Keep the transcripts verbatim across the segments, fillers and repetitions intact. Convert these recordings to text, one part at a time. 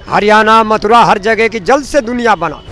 हरियाणा मथुरा हर जगह की जल से दुनिया बना।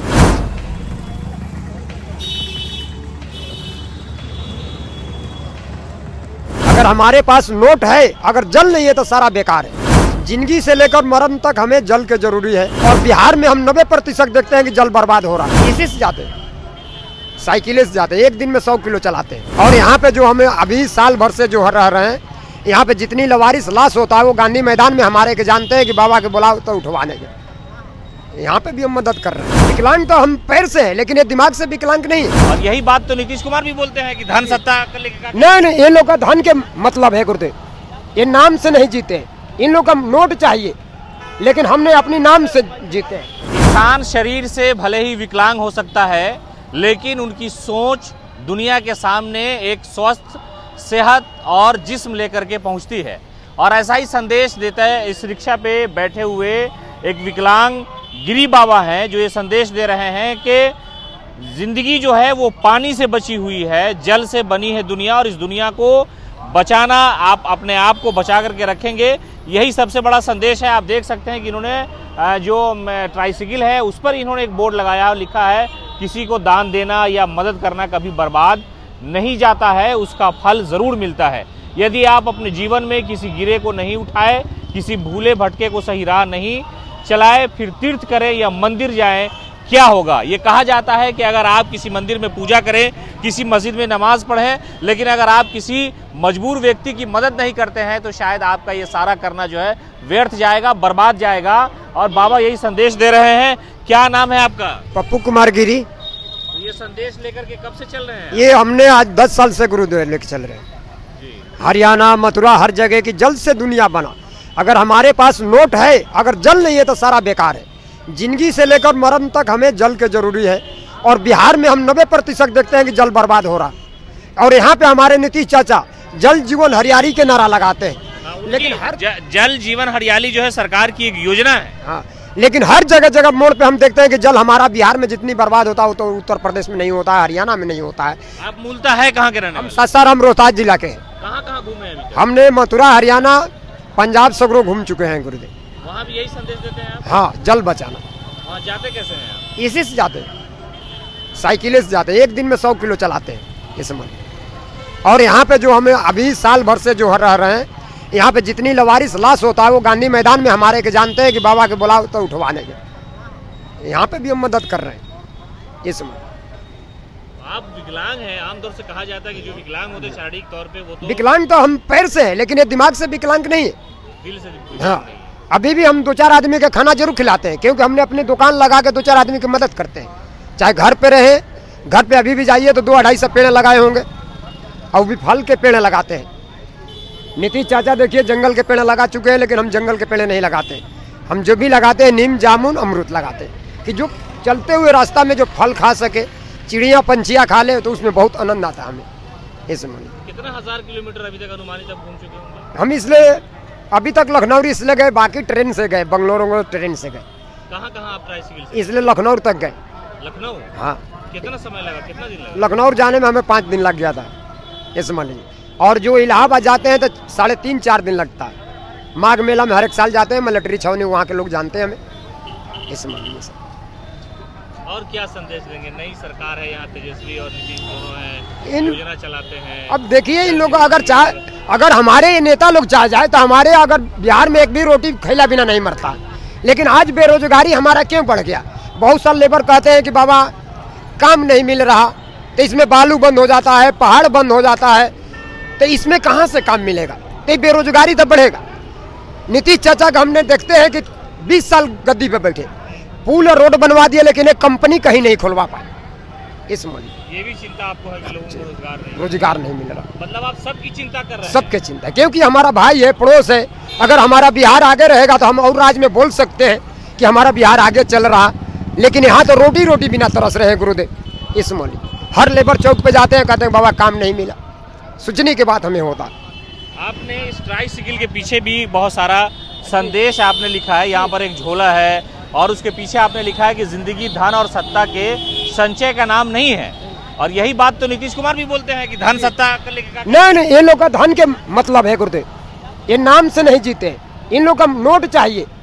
अगर हमारे पास नोट है, अगर जल नहीं है तो सारा बेकार है। जिंदगी से लेकर मरण तक हमें जल के जरूरी है। और बिहार में हम नब्बे प्रतिशत देखते हैं कि जल बर्बाद हो रहा है। इसी से जाते हैं, साइकिलें से जाते हैं, एक दिन में सौ किलो चलाते हैं। और यहाँ पे जो हमें अभी साल भर से जो रह रहे हैं, यहाँ पे जितनी लवारिस लाश होता है वो गांधी मैदान में हमारे के जानते हैं कि बाबा के बुलाओ तो उठवाने के। यहाँ पे भी हम मदद कर रहे हैं। विकलांग तो हम पैर से है, लेकिन ये दिमाग से विकलांग नहीं है। और यही बात तो नीतीश कुमार भी बोलते हैं कि धन सत्ता कर लेके। नहीं नहीं, ये लोग का धन के मतलब है गुरुदेव, ये नाम से नहीं जीते। इन लोग का नोट चाहिए, लेकिन हमने अपनी नाम से जीते हैं। इंसान शरीर से भले ही विकलांग हो सकता है, लेकिन उनकी सोच दुनिया के सामने एक स्वस्थ, सेहत और जिस्म लेकर के पहुंचती है। और ऐसा ही संदेश देता है इस रिक्शा पे बैठे हुए एक विकलांग गिरी बाबा हैं, जो ये संदेश दे रहे हैं कि जिंदगी जो है वो पानी से बची हुई है, जल से बनी है दुनिया, और इस दुनिया को बचाना, आप अपने आप को बचा करके रखेंगे, यही सबसे बड़ा संदेश है। आप देख सकते हैं कि इन्होंने जो ट्राइसिकल है उस पर इन्होंने एक बोर्ड लगाया और लिखा है, किसी को दान देना या मदद करना कभी बर्बाद नहीं जाता है, उसका फल ज़रूर मिलता है। यदि आप अपने जीवन में किसी गिरे को नहीं उठाए, किसी भूले भटके को सही राह नहीं चलाए, फिर तीर्थ करें या मंदिर जाएं, क्या होगा? ये कहा जाता है कि अगर आप किसी मंदिर में पूजा करें, किसी मस्जिद में नमाज पढ़ें, लेकिन अगर आप किसी मजबूर व्यक्ति की मदद नहीं करते हैं तो शायद आपका ये सारा करना जो है व्यर्थ जाएगा, बर्बाद जाएगा। और बाबा यही संदेश दे रहे हैं। क्या नाम है आपका? पप्पू कुमार गिरी। तो ये संदेश लेकर के कब से चल रहे हैं? ये हमने आज दस साल से गुरुद्वारा लेके चल रहे हैं। हरियाणा मथुरा हर जगह की जल से दुनिया बना। अगर हमारे पास नोट है, अगर जल नहीं है तो सारा बेकार है। जिंदगी से लेकर मरण तक हमें जल के जरूरी है। और बिहार में हम नब्बे प्रतिशत देखते हैं कि जल बर्बाद हो रहा है। और यहाँ पे हमारे नीतीश चाचा जल जीवन हरियाली के नारा लगाते हैं, लेकिन हर ज, जल जीवन हरियाली जो है सरकार की एक योजना है। हाँ, लेकिन हर जगह जगह मोड़ पे हम देखते हैं कि जल हमारा बिहार में जितनी बर्बाद होता है तो उत्तर प्रदेश में नहीं होता है, हरियाणा में नहीं होता है। आप मूलतः है कहाँ के रहने वाले? सर हम रोहतास जिला के हैं। कहाँ कहाँ घूमे हैं अभी तक? हमने मथुरा, हरियाणा, पंजाब सगरों घूम चुके हैं गुरुदेव। वहाँ भी यही संदेश देते हैं आप? हाँ, जल बचाना। वहाँ जाते कैसे हैं आप? इसी से जाते हैं, साइकिलें से जाते हैं, एक दिन में सौ किलो चलाते हैं इस मन। और यहाँ पे जो हमें अभी साल भर से जो रह रहे हैं, यहाँ पे जितनी लवारिस लाश होता है वो गांधी मैदान में हमारे के जानते हैं कि बाबा के बुलाओ तो उठवाने के। यहाँ पे भी हम मदद कर रहे हैं इस मन। आप विकलांग हैं, आमतौर से कहा जाता है कि जो विकलांग होते हैं शारीरिक तौर पे वो तो विकलांग तो हम पैर से है, लेकिन ये दिमाग से विकलांग नहीं है। दिल से विकलांग हाँ, नहीं है। अभी भी हम दो चार आदमी का खाना जरूर खिलाते हैं, क्योंकि हमने अपनी दुकान लगा के दो चार आदमी की मदद करते हैं। चाहे घर पे रहे, घर पे अभी भी जाइए तो दो अढ़ाई सौ पेड़ लगाए होंगे, और भी फल के पेड़ लगाते हैं। नीतीश चाचा देखिए जंगल के पेड़ लगा चुके हैं, लेकिन हम जंगल के पेड़ नहीं लगाते। हम जो भी लगाते हैं नीम, जामुन, अमरूद लगाते हैं, कि जो चलते हुए रास्ता में जो फल खा सके, चिड़िया पंछियाँ खा ले, तो उसमें बहुत आनंद आता है हमें इस मन। कितना हजार किलोमीटर अभी तक अनुमानित आप घूम चुके होंगे? हम इसलिए अभी तक लखनऊ इसलिए गए, बाकी ट्रेन से गए, बंगलोर ट्रेन से गए। कहाँ कहाँ आप ट्राइसिकल से? इसलिए लखनऊ तक गए। लखनऊ? हाँ, कितना समय लगा, कितना दिन लगा? लखनऊ जाने में हमें पाँच दिन लग गया था इस मान लीजिए। और जो इलाहाबाद जाते हैं तो साढ़े तीन चार दिन लगता है। माघ मेला में हर एक साल जाते हैं, मिलिट्री छावनी, वहाँ के लोग जानते हैं हमें इस मान लीजिए। और क्या संदेश देंगे? नई सरकार है यहाँ, तेजस्वी और नीतीश दोनों हैं, इन योजना चलाते हैं। अब देखिए इन लोग अगर चाहे, अगर हमारे नेता लोग चाह जाए तो हमारे अगर बिहार में एक भी रोटी खैला बिना नहीं मरता। लेकिन आज बेरोजगारी हमारा क्यों बढ़ गया? बहुत सारे लेबर कहते हैं कि बाबा काम नहीं मिल रहा, तो इसमें बालू बंद हो जाता है, पहाड़ बंद हो जाता है, तो इसमें कहाँ से काम मिलेगा? तो बेरोजगारी तो बढ़ेगा। नीतीश चाचा का हमने देखते हैं कि बीस साल गद्दी पे बैठे, पुल और रोड बनवा दिए, लेकिन एक कंपनी कहीं नहीं खुलवा पाए इस मन। ये भी चिंता आपको है कि लोगों को रोजगार नहीं रोजगार नहीं मिल रहा। मतलब आप सबकी चिंता कर रहे हैं? सबके चिंता, क्योंकि हमारा भाई है, पड़ोस है। अगर हमारा बिहार आगे रहेगा तो हम और राज्य में बोल सकते हैं कि हमारा बिहार आगे चल रहा, लेकिन यहाँ तो रोटी रोटी बिना तरस रहे हैं गुरुदेव इस मन। हर लेबर चौक पे जाते हैं, कहते हैं बाबा काम नहीं मिला। सोचने के बाद हमें होता। आपने इस ट्राइसिकल के पीछे भी बहुत सारा संदेश आपने लिखा है। यहाँ पर एक झोला है और उसके पीछे आपने लिखा है कि जिंदगी धन और सत्ता के संचय का नाम नहीं है। और यही बात तो नीतीश कुमार भी बोलते हैं कि धन सत्ता कर लेके। नहीं नहीं, ये लोग का धन के मतलब है गुरुदेव, ये नाम से नहीं जीते। इन लोग का नोट चाहिए,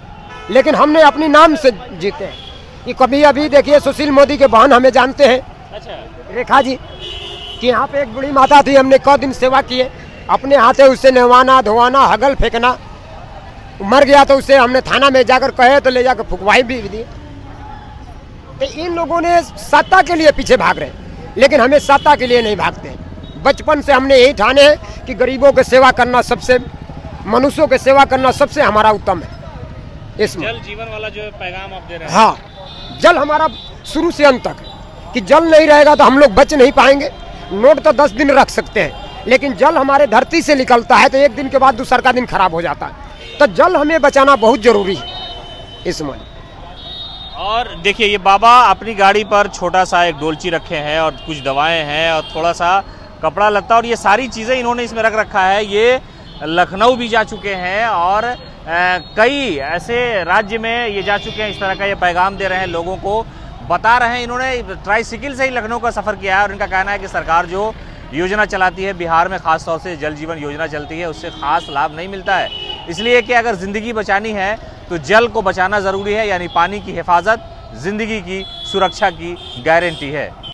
लेकिन हमने अपनी नाम से जीते हैं। कि कभी अभी देखिए सुशील मोदी के बहन हमें जानते हैं, अच्छा, रेखा जी, कि यहाँ पे एक बूढ़ी माता थी, हमने कई दिन सेवा किए, अपने हाथे उससे नहवाना धोवाना हगल फेंकना, मर गया तो उससे हमने थाना में जाकर कहे तो ले जाकर फुकवाई भी दी। तो इन लोगों ने सत्ता के लिए पीछे भाग रहे हैं, लेकिन हमें सत्ता के लिए नहीं भागते हैं। बचपन से हमने यही ठाने हैं कि गरीबों की सेवा करना सबसे, मनुष्यों की सेवा करना सबसे हमारा उत्तम है। इसमें जल जीवन वाला जो पैगाम आप दे रहे हैं। हाँ, जल हमारा शुरू से अंत तक है कि जल नहीं रहेगा तो हम लोग बच नहीं पाएंगे। नोट तो दस दिन रख सकते हैं, लेकिन जल हमारे धरती से निकलता है तो एक दिन के बाद दूसरा का दिन खराब हो जाता है। तो जल हमें बचाना बहुत जरूरी है इसमें। और देखिए ये बाबा अपनी गाड़ी पर छोटा सा एक डोलची रखे हैं और कुछ दवाएं हैं और थोड़ा सा कपड़ा लत्ता, और ये सारी चीज़ें इन्होंने इसमें रख रखा है। ये लखनऊ भी जा चुके हैं और आ, कई ऐसे राज्य में ये जा चुके हैं, इस तरह का ये पैगाम दे रहे हैं, लोगों को बता रहे हैं। इन्होंने ट्राईसाइकिल से ही लखनऊ का सफ़र किया है और इनका कहना है कि सरकार जो योजना चलाती है बिहार में, खास तौर से जल जीवन योजना चलती है, उससे खास लाभ नहीं मिलता है। इसलिए कि अगर ज़िंदगी बचानी है तो जल को बचाना ज़रूरी है, यानी पानी की हिफाजत ज़िंदगी की सुरक्षा की गारंटी है।